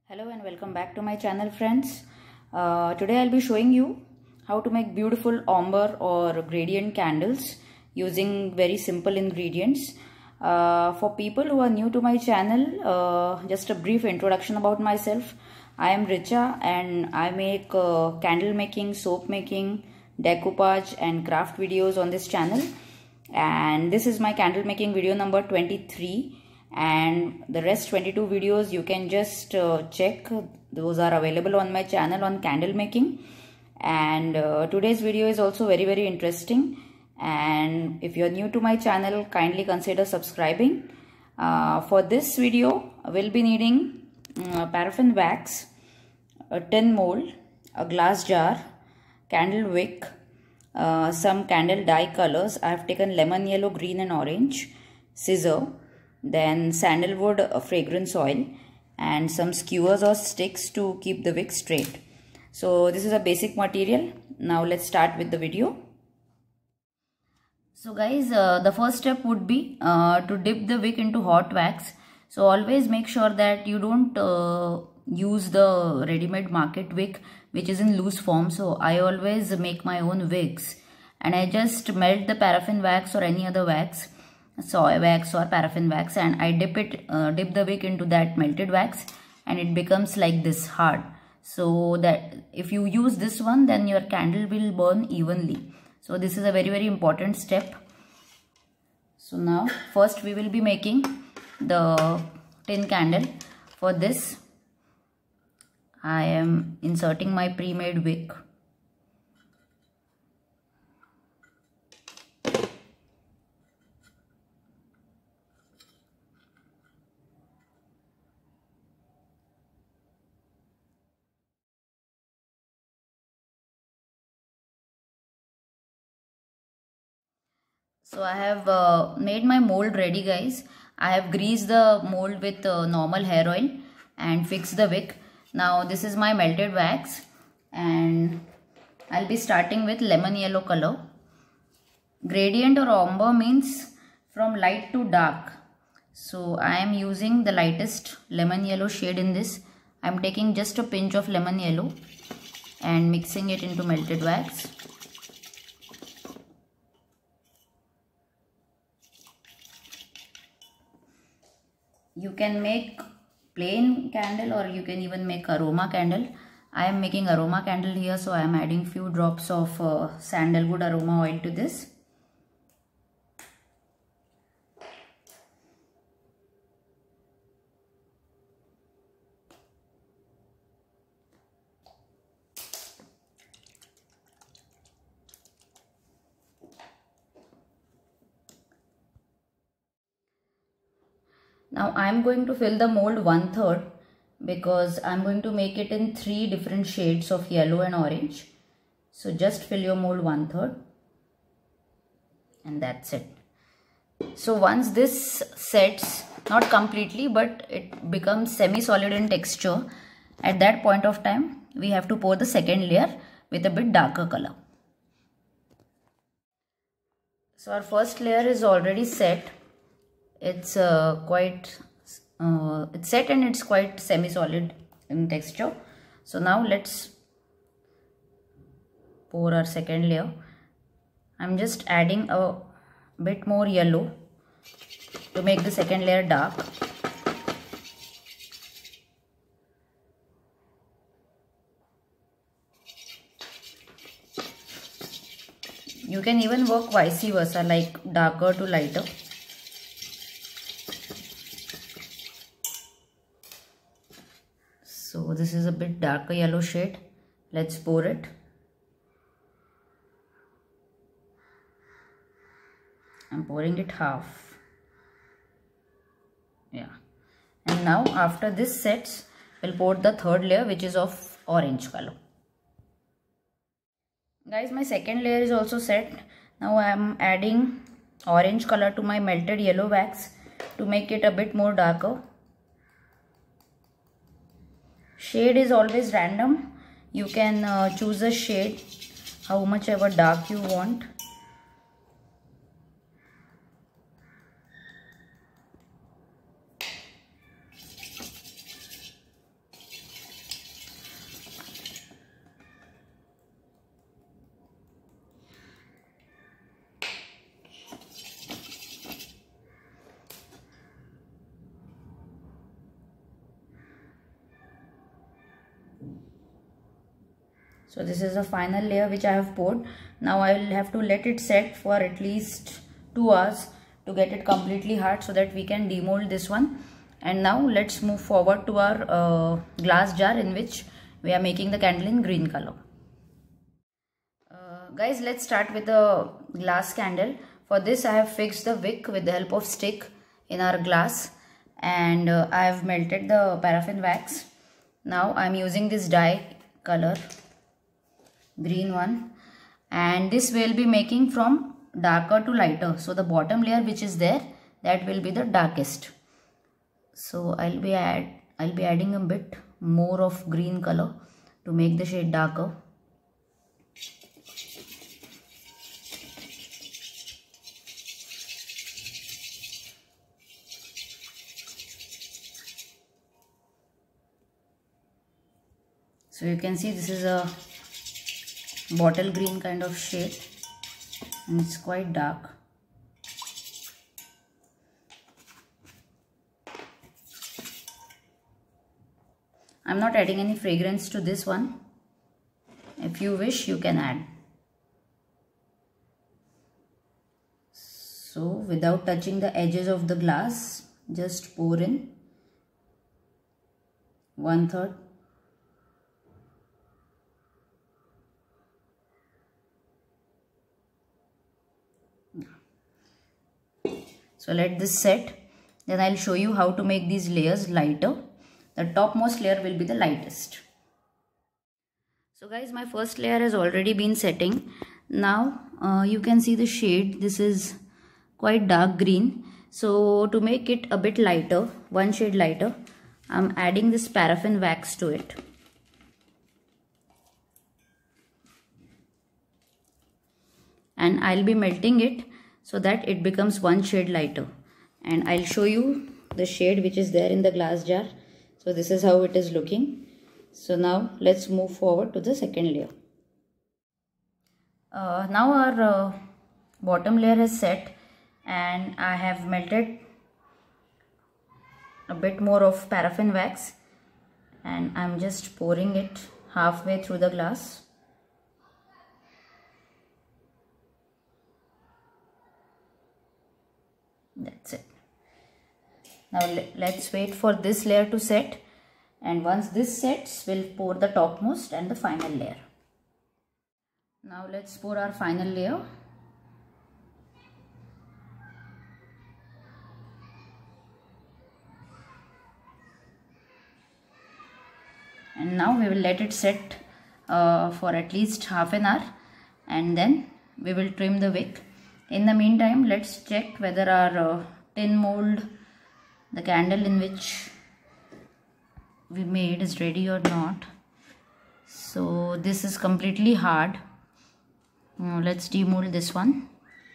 Hello and welcome back to my channel, friends. Today I'll be showing you how to make beautiful ombre or gradient candles using very simple ingredients. For people who are new to my channel, just a brief introduction about myself. I am Richa and I make candle making, soap making, decoupage and craft videos on this channel. And this is my candle making video number 23. And the rest 22 videos you can just check. Those are available on my channel on candle making. And today's video is also very interesting. And if you're new to my channel, kindly consider subscribing. For this video, we'll be needing paraffin wax, a tin mold, a glass jar, candle wick, some candle dye colors. I have taken lemon yellow, green and orange, scissor, then sandalwood fragrance oil and some skewers or sticks to keep the wick straight. So this is a basic material. Now let's start with the video. So guys, the first step would be to dip the wick into hot wax. So always make sure that you don't use the ready-made market wick which is in loose form. So I always make my own wicks and I just melt the paraffin wax or any other wax, soy wax or paraffin wax, and I dip the wick into that melted wax and it becomes like this hard. So that if you use this one, then your candle will burn evenly. So this is a very important step. So now first we will be making the tin candle. For this I am inserting my pre-made wick. So I have made my mold ready, guys. I have greased the mold with normal hair oil and fixed the wick. Now this is my melted wax and I'll be starting with lemon yellow color. Gradient or ombre means from light to dark. So I am using the lightest lemon yellow shade in this. I am taking just a pinch of lemon yellow and mixing it into melted wax. You can make plain candle or you can even make aroma candle. I am making aroma candle here, so I am adding few drops of sandalwood aroma oil to this. Now I am going to fill the mold 1/3 because I am going to make it in 3 different shades of yellow and orange. So just fill your mold 1/3 and that's it. So once this sets, not completely but it becomes semi-solid in texture, at that point of time we have to pour the second layer with a bit darker color. So our first layer is already set. It's it's set and it's quite semi-solid in texture. So now let's pour our second layer. I'm just adding a bit more yellow to make the second layer dark. You can even work vice versa, like darker to lighter. So this is a bit darker yellow shade. Let's pour it. I'm pouring it half. Yeah. And now after this sets, we'll pour the third layer which is of orange color. Guys, my second layer is also set. Now I am adding orange color to my melted yellow wax to make it a bit more darker. Shade is always random. You can choose a shade how much ever dark you want. So this is the final layer which I have poured. Now I will have to let it set for at least 2 hours to get it completely hard, so that we can demold this one. And now let's move forward to our glass jar in which we are making the candle in green color. Guys, let's start with the glass candle. For this I have fixed the wick with the help of stick in our glass, and I have melted the paraffin wax. Now I am using this dye color, green one, and this will be making from darker to lighter. So the bottom layer which is there, that will be the darkest. So I'll be adding a bit more of green color to make the shade darker. So you can see this is a bottle green kind of shade, and it's quite dark. I'm not adding any fragrance to this one. If you wish, you can add. So without touching the edges of the glass, just pour in 1/3. So let this set, then I'll show you how to make these layers lighter. The topmost layer will be the lightest. So guys, my first layer has already been setting. Now you can see the shade. This is quite dark green. So to make it a bit lighter, one shade lighter, I'm adding this paraffin wax to it. And I'll be melting it so that it becomes one shade lighter. And I'll show you the shade which is there in the glass jar. So this is how it is looking. So now let's move forward to the second layer. Now our bottom layer is set, and I have melted a bit more of paraffin wax, and I'm just pouring it halfway through the glass. That's it. Now let's wait for this layer to set, and once this sets, we'll pour the topmost and the final layer. Now let's pour our final layer. And now we will let it set for at least half an hour, and then we will trim the wick. In the meantime, let's check whether our tin mold, the candle in which we made, is ready or not. So this is completely hard. Now let's demold this one.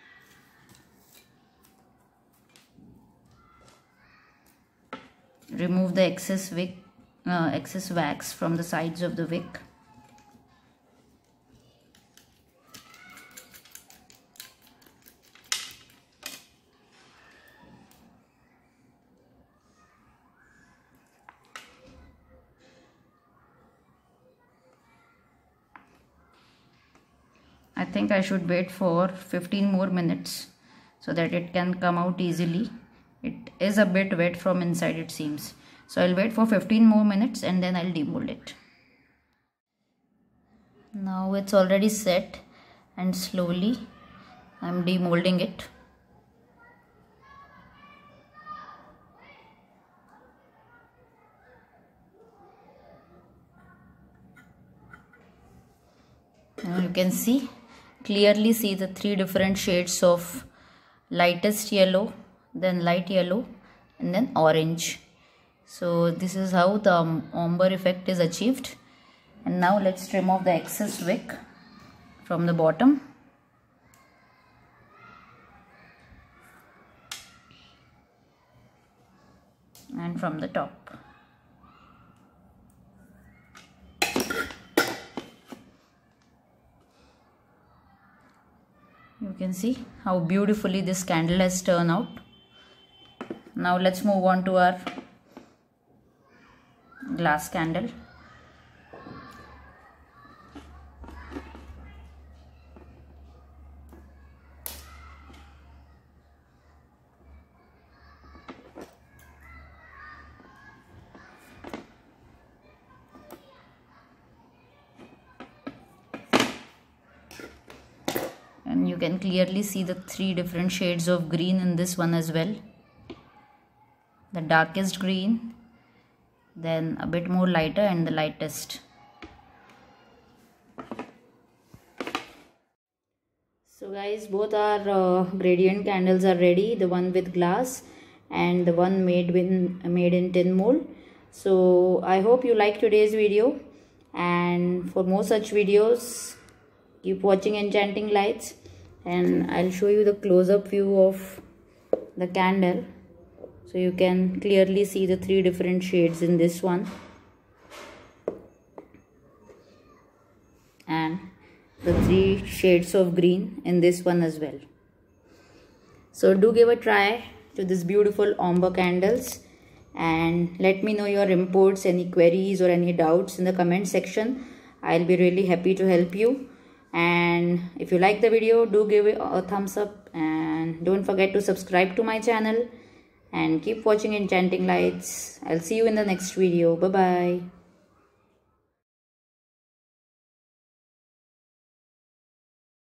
Remove the excess wax from the sides of the wick. I think I should wait for 15 more minutes so that it can come out easily. It is a bit wet from inside, it seems. So I'll wait for 15 more minutes and then I'll demold it. Now it's already set, and slowly I'm demolding it. Now you can clearly see the 3 different shades of lightest yellow, then light yellow, and then orange. So this is how the ombre effect is achieved. And now let's trim off the excess wick from the bottom. And from the top. You can see how beautifully this candle has turned out. Now let's move on to our glass candle. can clearly see the 3 different shades of green in this one as well. The darkest green, then a bit more lighter, and the lightest. So guys, both our gradient candles are ready, the one with glass and the one made in tin mold. So I hope you like today's video, and for more such videos keep watching Enchanting Lights, and I'll show you the close-up view of the candle so you can clearly see the 3 different shades in this one and the 3 shades of green in this one as well. So do give a try to this beautiful Omber candles, and let me know your inputs, any queries or any doubts in the comment section. I'll be really happy to help you. And if you like the video, do give it a thumbs up, and don't forget to subscribe to my channel and keep watching Enchanting Lights. I'll see you in the next video. Bye bye.